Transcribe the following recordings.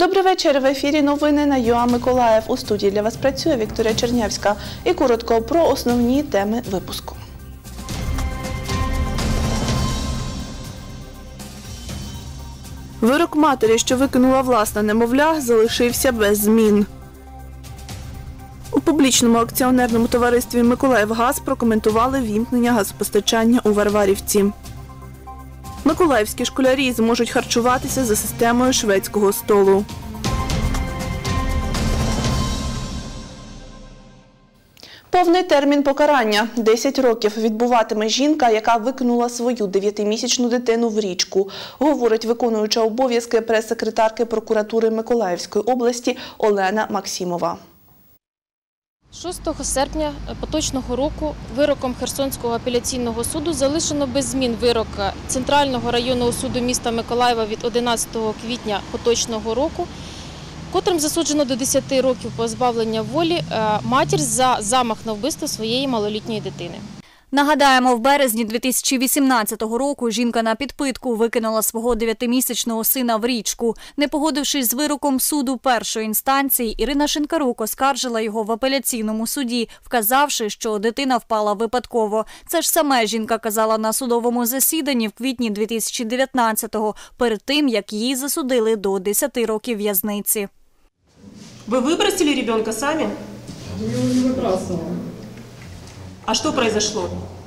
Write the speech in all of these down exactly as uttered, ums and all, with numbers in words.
Добрий вечір. В ефірі новини на ЮА Миколаїв. У студії для вас працює Вікторія Чернявська. І коротко про основні теми випуску. Вирок матері, що викинула власне немовля, залишився без змін. У публічному акціонерному товаристві «Миколаївгаз» прокоментували вімкнення газопостачання у Варварівці. Миколаївські школярі зможуть харчуватися за системою шведського столу. Повний термін покарання – десять років відбуватиме жінка, яка викинула свою дев'ятимісячну дитину в річку, говорить виконуюча обов'язки прес-секретарки прокуратури Миколаївської області Олена Максимова. шостого серпня поточного року вироком Херсонського апеляційного суду залишено без змін вирок Центрального районного суду міста Миколаєва від одинадцятого квітня поточного року, котрим засуджено до десяти років позбавлення волі матір за замах на вбивство своєї малолітньої дитини. Нагадаємо, в березні дві тисячі вісімнадцятого року жінка на підпитку викинула свого дев'ятимісячного сина в річку. Не погодившись з вироком суду першої інстанції, Ірина Шинкарук оскаржила його в апеляційному суді, вказавши, що дитина впала випадково. Це ж саме жінка казала на судовому засіданні в квітні дві тисячі дев'ятнадцятого, перед тим, як її засудили до десяти років в'язниці. Ви вибросили ребенка самі? Я его не выбрасывала. А що произошло?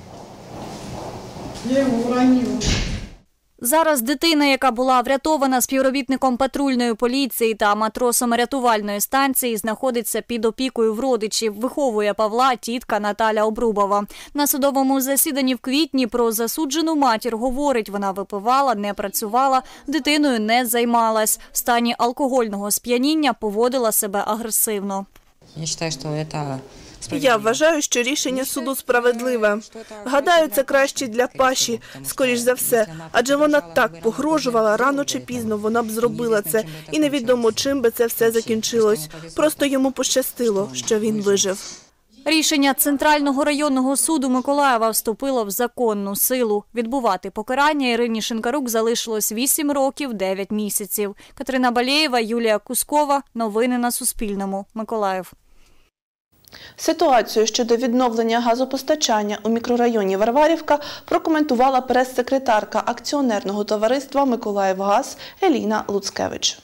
Я его уронила. Зараз дитина, яка була врятована співробітником патрульної поліції та матросом рятувальної станції, знаходиться під опікою в родичів. Виховує Павла тітка Наталя Обрубова. На судовому засіданні в квітні про засуджену матір говорить, вона випивала, не працювала, дитиною не займалась. В стані алкогольного сп'яніння поводила себе агресивно. Я вважаю, що це... Я вважаю, що рішення суду справедливе. Гадаю, це краще для Паші, скоріш за все. Адже вона так погрожувала, рано чи пізно вона б зробила це. І невідомо, чим би це все закінчилось. Просто йому пощастило, що він вижив. Рішення Центрального районного суду Миколаєва вступило в законну силу. Відбувати покарання Ірині Шинкарук залишилось вісім років дев'ять місяців. Катерина Балєєва, Юлія Кускова. Новини на Суспільному. Миколаїв. Ситуацію щодо відновлення газопостачання у мікрорайоні Варварівка прокоментувала прес-секретарка акціонерного товариства «Миколаївгаз» Еліна Луцкевич.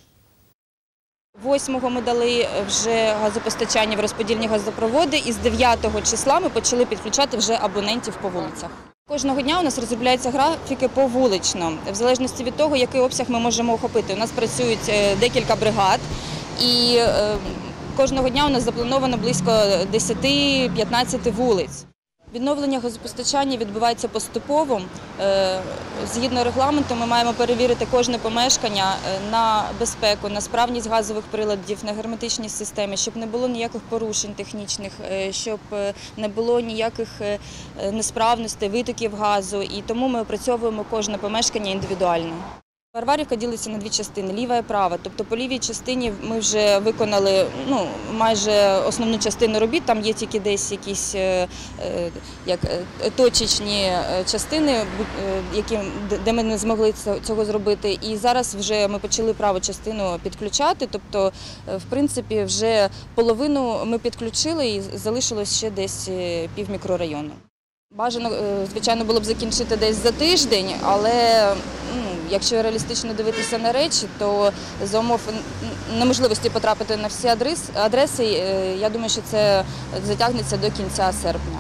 восьмого ми дали вже газопостачання в розподільні газопроводи і з дев'ятого числа ми почали підключати вже абонентів по вулицях. Кожного дня у нас розробляються графіки повулично, в залежності від того, який обсяг ми можемо охопити. У нас працюють декілька бригад і кожного дня у нас заплановано близько десяти-п'ятнадцяти вулиць. Відновлення газопостачання відбувається поступово. Згідно регламенту ми маємо перевірити кожне помешкання на безпеку, на справність газових приладів, на герметичній системі, щоб не було ніяких порушень технічних, щоб не було ніяких несправностей, витоків газу. І тому ми опрацьовуємо кожне помешкання індивідуально. Варварівка ділиться на дві частини – ліва і права. Тобто по лівій частині ми вже виконали ну, майже основну частину робіт, там є тільки десь якісь як, точечні частини, які, де ми не змогли цього зробити. І зараз вже ми почали праву частину підключати, тобто в принципі вже половину ми підключили і залишилось ще десь пів мікрорайону. Бажано, звичайно, було б закінчити десь за тиждень, але ну, якщо реалістично дивитися на речі, то за умов неможливості потрапити на всі адреси, я думаю, що це затягнеться до кінця серпня.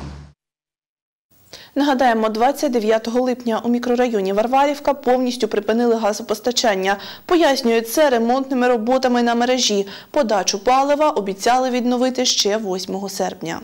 Нагадаємо, двадцять дев'ятого липня у мікрорайоні Варварівка повністю припинили газопостачання. Пояснюють це ремонтними роботами на мережі. Подачу палива обіцяли відновити ще восьмого серпня.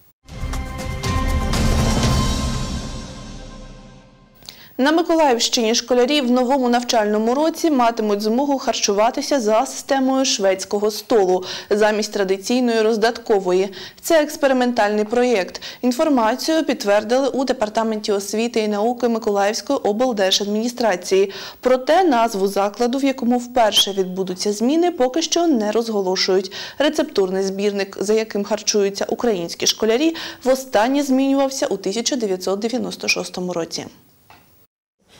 На Миколаївщині школярі в новому навчальному році матимуть змогу харчуватися за системою шведського столу, замість традиційної роздаткової. Це експериментальний проєкт. Інформацію підтвердили у Департаменті освіти і науки Миколаївської облдержадміністрації. Проте назву закладу, в якому вперше відбудуться зміни, поки що не розголошують. Рецептурний збірник, за яким харчуються українські школярі, востаннє змінювався у тисяча дев'ятсот дев'яносто шостому році.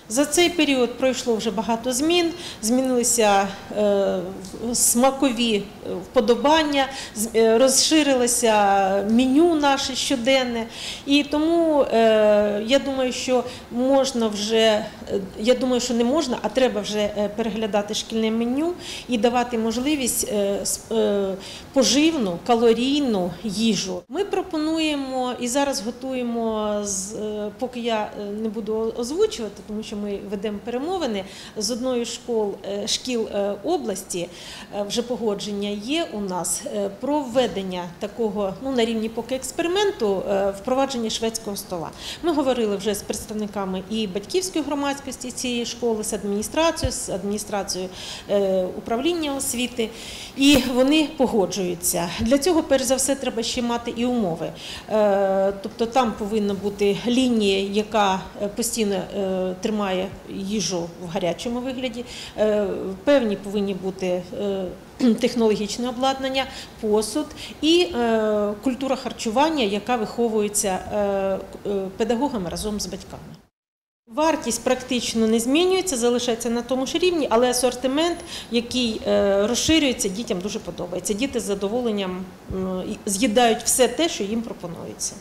За цей період пройшло вже багато змін, змінилися е, смакові вподобання, розширилося меню наше щоденне. І тому е, я думаю, що можна вже, я думаю, що не можна, а треба вже переглядати шкільне меню і давати можливість е, е, поживну, калорійну їжу. Ми пропонуємо і зараз готуємо, з, е, поки я не буду озвучувати, тому що ми ведемо перемовини з одною з школ, шкіл області, вже погодження є у нас про введення такого, ну, на рівні поки експерименту, впровадження шведського стола. Ми говорили вже з представниками і батьківської громадськості цієї школи, з адміністрацією, з адміністрацією управління освіти, і вони погоджуються. Для цього, перш за все, треба ще мати і умови. Тобто там повинна бути лінія, яка постійно тримає їжу в гарячому вигляді, певні повинні бути технологічне обладнання, посуд і культура харчування, яка виховується педагогами разом з батьками. Вартість практично не змінюється, залишається на тому ж рівні, але асортимент, який розширюється, дітям дуже подобається. Діти з задоволенням з'їдають все те, що їм пропонується.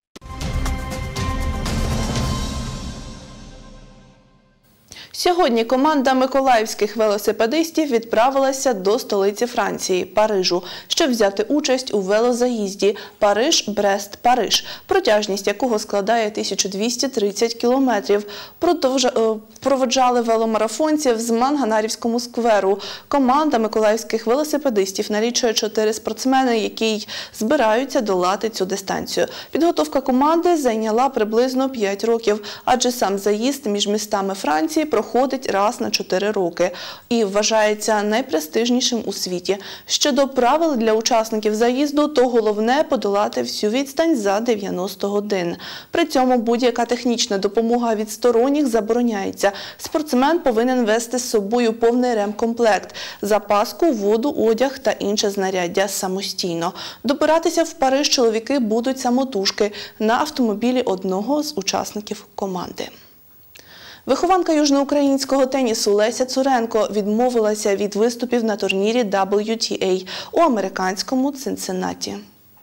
Сьогодні команда миколаївських велосипедистів відправилася до столиці Франції – Парижу, щоб взяти участь у велозаїзді Париж-Брест-Париж, протяжність якого складає тисячу двісті тридцять кілометрів. Проводжали веломарафонців з Манганарівському скверу. Команда миколаївських велосипедистів налічує чотири спортсмени, які збираються долати цю дистанцію. Підготовка команди зайняла приблизно п'ять років, адже сам заїзд між містами Франції проходить раз на чотири роки і вважається найпрестижнішим у світі. Щодо правил для учасників заїзду, то головне – подолати всю відстань за дев'яносто годин. При цьому будь-яка технічна допомога від сторонніх забороняється. Спортсмен повинен вести з собою повний ремкомплект – запаску, воду, одяг та інше знаряддя самостійно. Добиратися в Париж чоловіки будуть самотужки на автомобілі одного з учасників команди. Вихованка южноукраїнського тенісу Леся Цуренко відмовилася від виступів на турнірі дабл ю ті ей у американському Цинциннаті.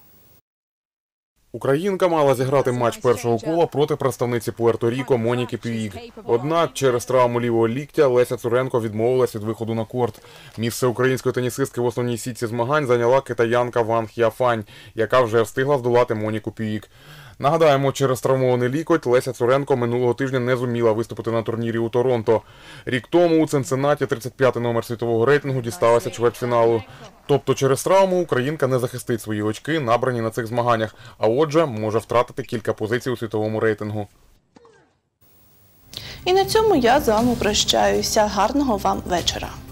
Українка мала зіграти матч першого кола проти представниці Пуерто-Ріко Моніки Пюїг. Однак через травму лівого ліктя Леся Цуренко відмовилась від виходу на корт. Місце української тенісистки в основній сітці змагань зайняла китаянка Ван Х'яфань, яка вже встигла здолати Моніку Пюїг. Нагадаємо, через травмований лікоть Леся Цуренко минулого тижня не зуміла виступити на турнірі у Торонто. Рік тому у Цинциннаті тридцять п'ятий номер світового рейтингу дісталася чвертьфіналу. Тобто через травму українка не захистить свої очки, набрані на цих змаганнях, а отже, може втратити кілька позицій у світовому рейтингу. І на цьому я з вами прощаюся. Гарного вам вечора.